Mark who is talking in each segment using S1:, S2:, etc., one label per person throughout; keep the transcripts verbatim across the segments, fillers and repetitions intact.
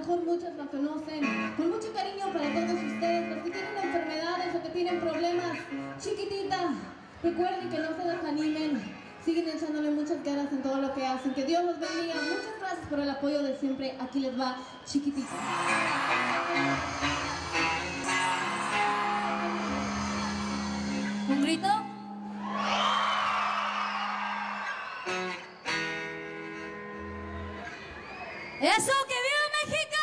S1: mejor muchos la conocen. Con mucho cariño para todos ustedes, los que tienen enfermedades o que tienen problemas. Chiquitita, recuerden que no se desanimen. Siguen echándole muchas ganas en todo lo que hacen. Que Dios los bendiga. Muchas gracias por el apoyo de siempre. Aquí les va Chiquitita.
S2: ¿Un grito? ¡Eso, que viva México!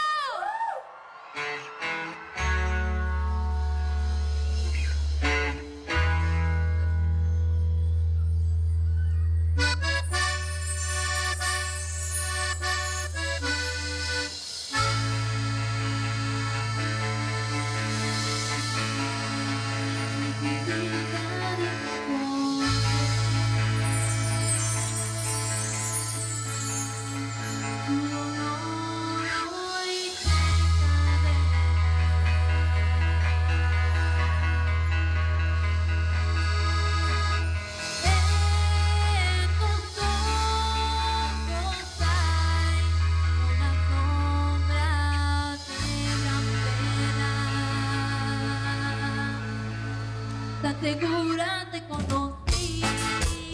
S2: Tan segura te conocí.